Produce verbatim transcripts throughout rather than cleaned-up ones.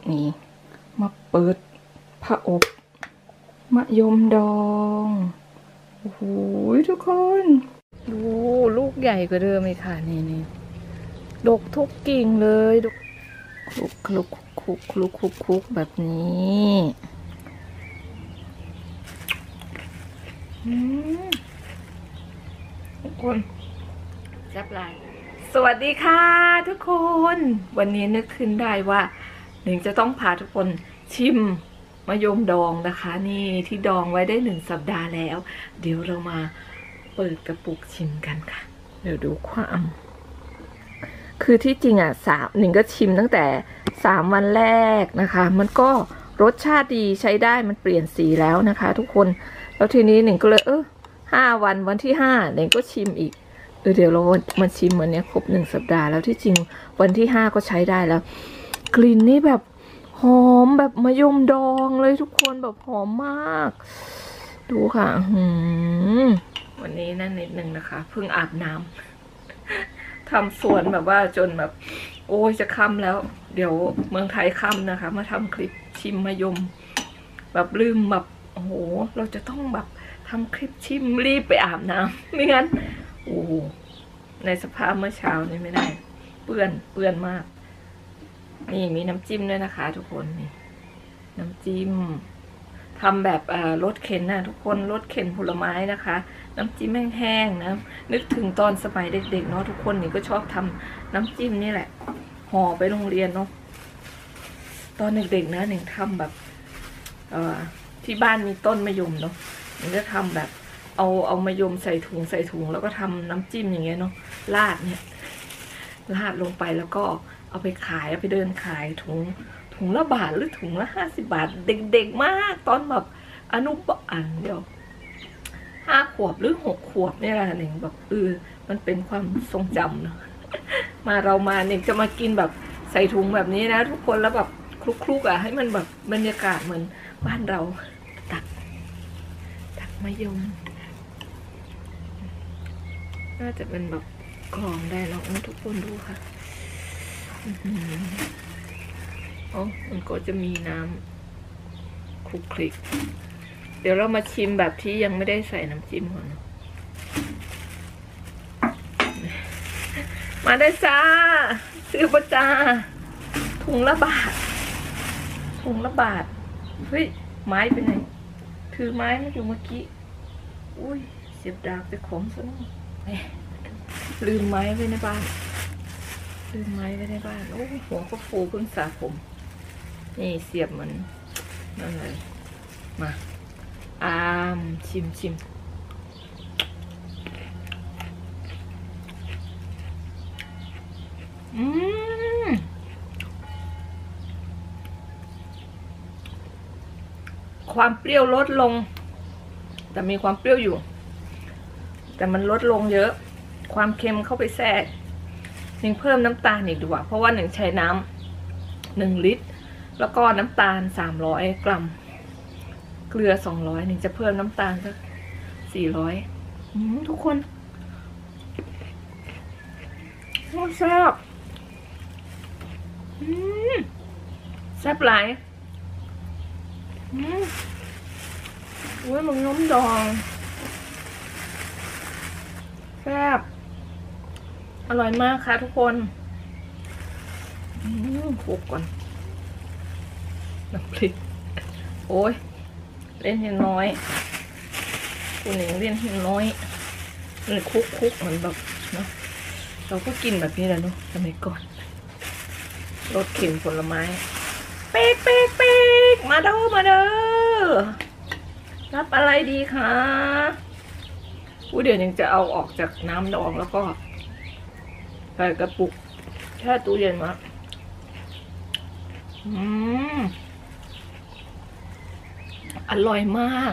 นี่มาเปิดผ้าอบมะยมดองโอ้โหทุกคนดูลูกใหญ่กว่าเดิมเลยค่ะนี่นี่ดกทุกกิ่งเลยดกคลุกคลุกคลุกคลุกคลุกคลุกแบบนี้ทุกคนแซ่บหลายสวัสดีค่ะทุกคนวันนี้นึกขึ้นได้ว่าหนึ่งจะต้องพาทุกคนชิมมะยมดองนะคะนี่ที่ดองไว้ได้หนึ่งสัปดาห์แล้วเดี๋ยวเรามาเปิดกระปุกชิมกันค่ะเดี๋ยวดูความคือที่จริงอ่ะสามหนึ่งก็ชิมตั้งแต่สามวันแรกนะคะมันก็รสชาติดีใช้ได้มันเปลี่ยนสีแล้วนะคะทุกคนแล้วทีนี้หนึ่งก็เลยเออห้าวันวันที่ห้าหนึ่งก็ชิมอีกเออเดี๋ยวเรามาชิมวันนี้ครบหนึ่งสัปดาห์แล้วที่จริงวันที่ห้าก็ใช้ได้แล้วกลิ่นนี่แบบหอมแบบมะยมดองเลยทุกคนแบบหอมมากดูค่ะหืมวันนี้นั่นนิดนึงนะคะเพิ่งอาบน้ำทำสวนแบบว่าจนแบบโอ้ยจะค่ำแล้วเดี๋ยวเมืองไทยค่ำนะคะมาทำคลิปชิมมะยมแบบลืมแบบโอ้โหเราจะต้องแบบทำคลิปชิมรีบไปอาบน้ำไม่งั้นโอ้ในสภาพเมื่อเช้านี่ไม่ได้เปื้อนเปื้อนมากนี่มีน้ำจิ้มด้วยนะคะทุกคนนี่น้ำจิ้มทำแบบรสเข็นนะทุกคนรสเข็นผลไม้นะคะน้ำจิ้มแห้งๆนะนึกถึงตอนสมัยเด็กๆเนาะทุกคนนี่ก็ชอบทำน้ำจิ้มนี่แหละห่อไปโรงเรียนเนาะตอนเด็กๆนะหนึ่งทำแบบเอ่อที่บ้านมีต้นมะยมเนาะหนึ่งจะทำแบบเอาเอามะยมใส่ถุงใส่ถุงแล้วก็ทำน้ำจิ้มอย่างเงี้ยเนาะราดเนี่ยราดลงไปแล้วก็เอาไปขายเอาไปเดินขายถุงถุงละบาทหรือถุงละห้าสิบบาทเด็กๆมากตอนแบบอนุบาลเดียวห้าขวบหรือหกขวบเนี่ยแหละหนึ่งแบบเออมันเป็นความทรงจำเนาะมาเรามาหนึ่งจะมากินแบบใส่ถุงแบบนี้นะทุกคนแล้วแบบคลุกๆอ่ะให้มันแบบบรรยากาศเหมือนบ้านเราตักตักมะยมน่าจะเป็นแบบกรองได้แล้วทุกคนดูค่ะอ๋อมันก็จะมีน้ำคลุกคลิกเดี๋ยวเรามาชิมแบบที่ยังไม่ได้ใส่น้ำจิ้มก่อนนะมาได้จ้าซื้อปะจ้าถุงละบาทถุงละบาทเฮ้ยไม้ไปไหนถือไม้มาอยู่เมื่อกี้อุ้ยเสียบดาบไปของซะแล้วลืมไม้ไว้ในบ้านลืมไม้ไว้ในบ้านโอ้หัวก็ฟูเพิ่งสระผมนี่เสียบมันนั่นเลยมาอามชิมชิมอืมความเปรี้ยวลดลงแต่มีความเปรี้ยวอยู่แต่มันลดลงเยอะความเค็มเข้าไปแทรกหนึ่งเพิ่มน้ำตาลอีกดีกว่าเพราะว่าหนึ่งใช้น้ำหนึ่งลิตรแล้วก็น้ำตาลสามร้อยกรัมเกลือสองร้อยหนึ่งจะเพิ่มน้ำตาลสักสี่ร้อยทุกคนโอ้แซ่บแซ่บหลายโอ้ยมันน้ำดองแซ่บอร่อยมากค่ะทุกคนคลุกก่อนน้ำพริกโอ้ยเล่นเห็นน้อยคุณหนิงเล่นเห็นน้อยเลยคุกคุกเหมือนแบบเนาะเราก็กินแบบนี้แหละเนาะสมัยก่อนรสเข็นผลไม้เป๊กเป๊กเป๊กมาเด้อมาเด้อรับอะไรดีคะอู้เดี๋ยวยังจะเอาออกจากน้ำดองแล้วก็ใส่กระปุกแช่ตู้เย็นมาอืมอร่อยมาก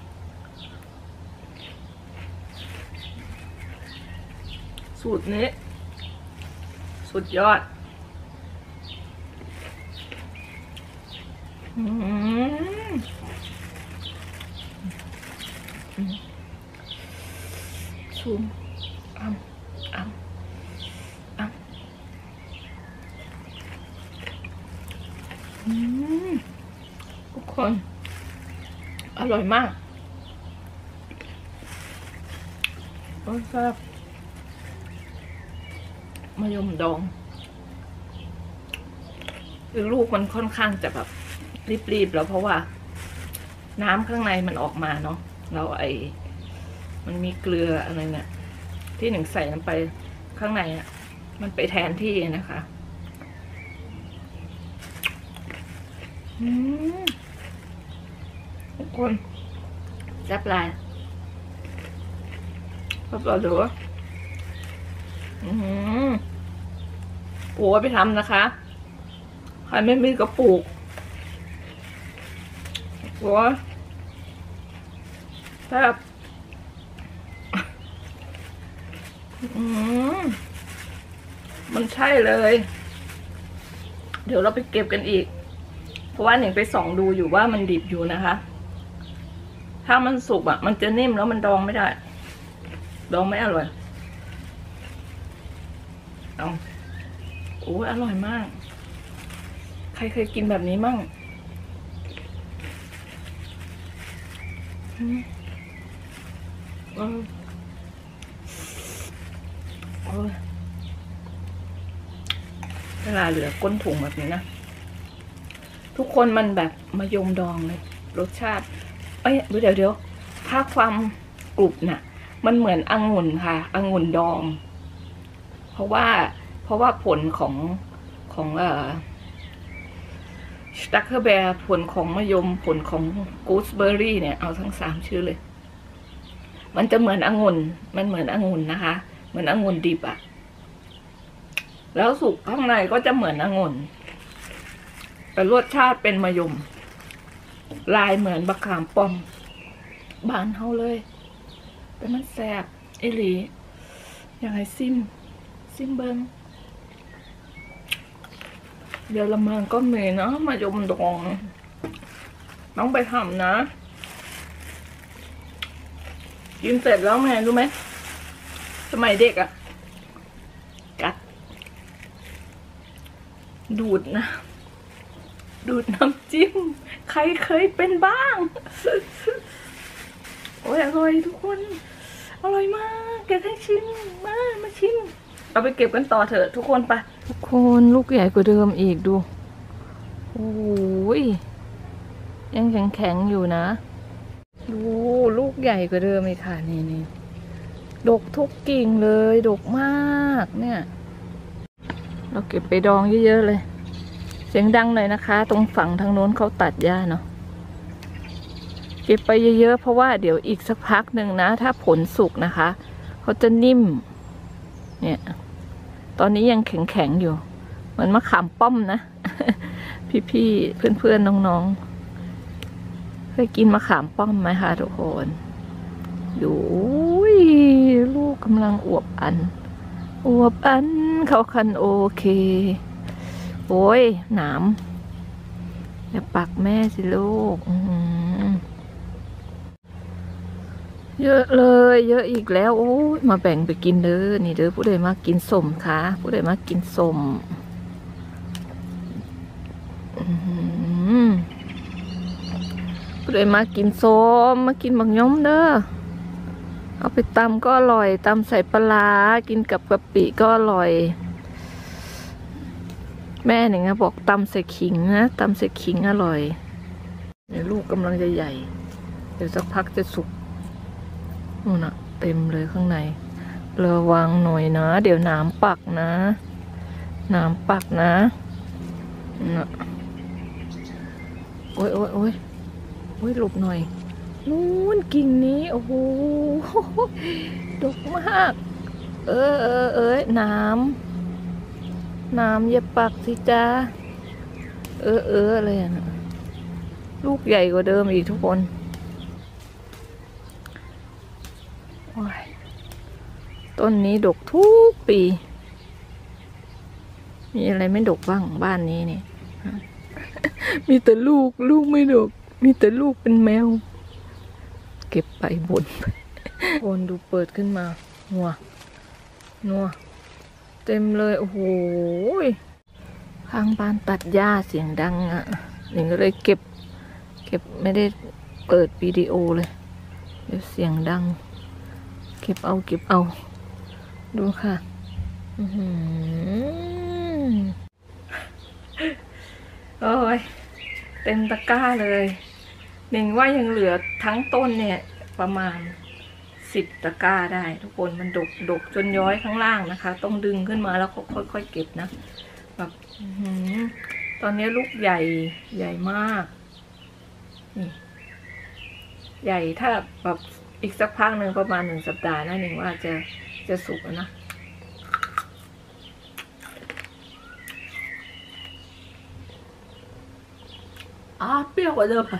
สูตรนี้สุดยอดอืมซูมอ้ำอ้ำอ้ำอืมทุกคนอร่อยมากรสชาติมะยมดองคือลูกมันค่อนข้างจะแบบรีบๆแล้วเพราะว่าน้ำข้างในมันออกมาเนาะแล้วไอ้มันมีเกลืออะไรเนี่ยที่หนึ่งใส่ลงไปข้างในอ่ะมันไปแทนที่นะคะอืมทุกคนแซ่บลายแซ่บลายเด้ออืมโอ้ไปทำนะคะใครไม่มีกระปุกโอ้แซ่บอืมมันใช่เลยเดี๋ยวเราไปเก็บกันอีกเพราะว่าหนิงไปส่องดูอยู่ว่ามันดิบอยู่นะคะถ้ามันสุกอ่ะมันจะนิ่มแล้วมันดองไม่ได้ดองไม่อร่อยเอาโอ้อร่อยมากใครเคยกินแบบนี้มั่งอืมเออโอ้ยเวลาเหลือก้นถุงแบบนี้นะทุกคนมันแบบมะยมดองเลยรสชาติเอ้ยเดี๋ยวเดี๋ยวถ้าความกรุบน่ะมันเหมือนองุ่นค่ะองุ่นดองเพราะว่าเพราะว่าผลของของเอ่อสตั๊กเกอร์แบร์ผลของมะยมผลของกูสเบอร์รี่เนี่ยเอาทั้งสามชื่อเลยมันจะเหมือนองุ่นมันเหมือนองุ่นนะคะเหมือนองุ่นดิบอะแล้วสุกข้างในก็จะเหมือนองุ่นแต่รสชาติเป็นมะยมลายเหมือนบักขามป้อมบานเฮาเลยแต่มันแสบอีหลีอย่างไรซิมซิมเบิงเดี๋ยวละเมืองก็มีเนาะมะยมดองต้องไปทำนะกินเสร็จแล้วแม่รู้ไหมสมัยเด็กอะกัดดูดนะดูดน้ำจิ้มใครเคยเป็นบ้างโอ้ยอร่อยทุกคนอร่อยมากแกให้ชิมมามาชิมเอาไปเก็บกันต่อเถอะทุกคนไปทุกคนลูกใหญ่กว่าเดิมอีกดูโอ้ยยังแข็งแข็งอยู่นะดูลูกใหญ่กว่าเดิมอีกค่ะนี่นี่ดกทุกกิ่งเลยดกมากเนี่ยเราเก็บไปดองเยอะๆเลยเสียงดังหน่อยนะคะตรงฝั่งทางโน้นเขาตัดหญ้าเนาะเก็บไปเยอะๆเพราะว่าเดี๋ยวอีกสักพักหนึ่งนะถ้าผลสุกนะคะเขาจะนิ่มเนี่ยตอนนี้ยังแข็งๆอยู่เหมือนมะขามป้อมนะ พี่ๆเพื่อนๆน้องๆเคยกินมะขามป้อมไหมคะทุกคนดูลูกกำลังอวบอันอวบอันเขาคันโอเคโอ้ยหนามอย่าปักแม่สิลูกเยอะเลยเยอะอีกแล้วโอ้ยมาแบ่งไปกินเด้อนี่เด้อผู้ใดมากินสมคะผู้ใดมากินสมผู้ใดมากินส้มมากินบักย่อมเด้อเอาไปตำก็อร่อยตำใส่ปลากินกับกะปิก็อร่อยแม่หนึ่งนะบอกตำใส่ขิงนะตำใส่ขิงอร่อยเดี๋ยวลูกกำลังจะใหญ่เดี๋ยวสักพักจะสุกนู่นน่ะเต็มเลยข้างในระวังหน่อยนะเดี๋ยวน้ำปักนะน้ำปักนะน่ะโอ้ยโอ้ยโอ้ยโอ้ยหลบหน่อยนู้นกิ่งนี้โอ้โหดกมากเออเออเอ้ยน้ำน้ำอย่าปักสิจ้าเออเอออะไรอ่ะลูกใหญ่กว่าเดิมอีกทุกคนต้นนี้ดกทุกปีมีอะไรไม่ดกบ้างบ้านนี้นี่ มีแต่ลูกลูกไม่ดกมีแต่ลูกเป็นแมวเก็บไปบนไปบนดูเปิดขึ้นมานัวนัวเต็มเลยโอ้โหใคข้างบ้านตัดหญ้าเสียงดังอ่ะหนิงก็เลยเก็บเก็บไม่ได้เปิดวิดีโอเลยเดี๋ยวเสียงดังเก็บเอาเก็บเอาดูค่ะอือหือโอ้ยเต็มตะกร้าเลยหนิงว่ายังเหลือทั้งต้นเนี่ยประมาณสิบตะกร้าได้ทุกคนมันดกดกจนย้อยข้างล่างนะคะต้องดึงขึ้นมาแล้วค่อยๆเก็บนะแบบตอนนี้ลูกใหญ่ใหญ่มากนี่ใหญ่ถ้าแบบอีกสักพักหนึ่งประมาณหนึ่งสัปดาห์นะหนึ่งว่าจะจะสุกแล้วนะอ้าเปรี้ยวกว่าเดิม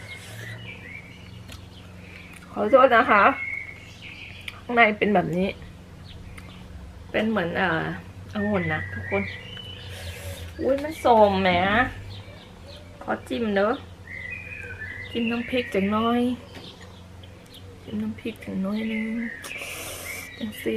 ขอโทษนะคะข้างในเป็นแบบนี้เป็นเหมือนเอ่อองุ่นนะทุกคนอุ้ยมันส้มแหมขอจิ้มเนอะจิ้มน้ำพริกจังน้อยจิ้มน้ำพริกจังน้อยนึงจังซี่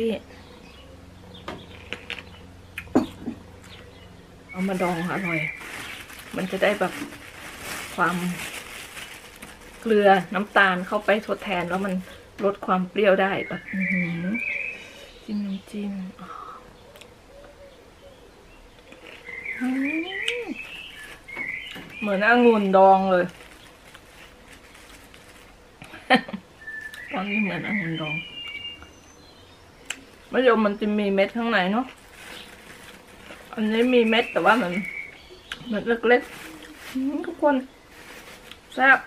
เอามาดองอร่อยมันจะได้แบบความเกลือน้ำตาลเข้าไปทดแทนแล้วมันลดความเปรี้ยวได้แบบจิ้มน้ำจิ้มเหมือนองุ่นดองเลย ตอนนี้เหมือนองุ่นดองมะยมมันจะมีเม็ดข้างในเนาะอันนี้มีเม็ดแต่ว่ามันเม็ดเล็กๆทุกคนแซ่บ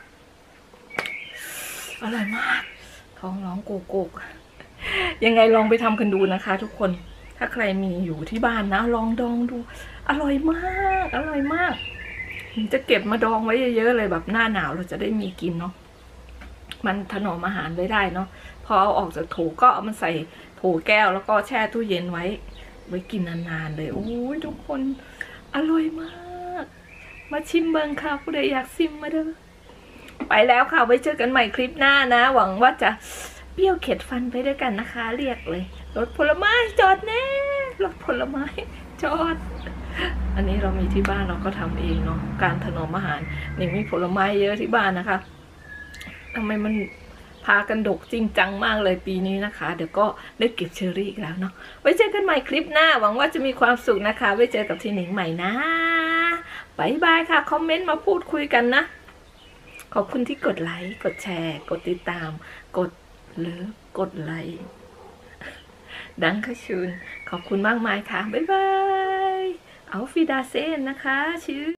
อร่อยมากท้องร้องโกโก้ยังไงลองไปทำกันดูนะคะทุกคนถ้าใครมีอยู่ที่บ้านนะลองดองดูอร่อยมากอร่อยมากจะเก็บมาดองไว้เยอะๆเลยแบบหน้าหนาวเราจะได้มีกินเนาะมันถนอมอาหารไว้ได้เนาะพอเอาออกจากโถก็เอามันใส่โถแก้วแล้วก็แช่ตู้เย็นไว้ไว้กินนานๆเลยโอ้ยทุกคนอร่อยมากมาชิมเบิงค่ะผู้ใดอยากชิมมาเด้อไปแล้วค่ะไว้เจอกันใหม่คลิปหน้านะหวังว่าจะเปรี้ยวเข็ดฟันไปด้วยกันนะคะเรียกเลยรถผลไม้จอดแน่รถผลไม้จอดอันนี้เรามีที่บ้านเราก็ทำเองเนาะการถนอมอาหารหนิงมีผลไม้เยอะที่บ้านนะคะทำไมมันพากันดกจริงจังมากเลยปีนี้นะคะเดี๋ยวก็ได้เก็บเชอรี่อีกแล้วเนาะไว้เจอกันใหม่คลิปหน้าหวังว่าจะมีความสุขนะคะไว้เจอกับทีหนิงใหม่นะบายบายค่ะคอมเมนต์มาพูดคุยกันนะขอบคุณที่กดไลค์กดแชร์กดติดตามกดเลิฟกดไลค์ดังค่ะชูนขอบคุณมากมายค่ะบ๊ายบายเอาฟิดาเซนนะคะชื่อ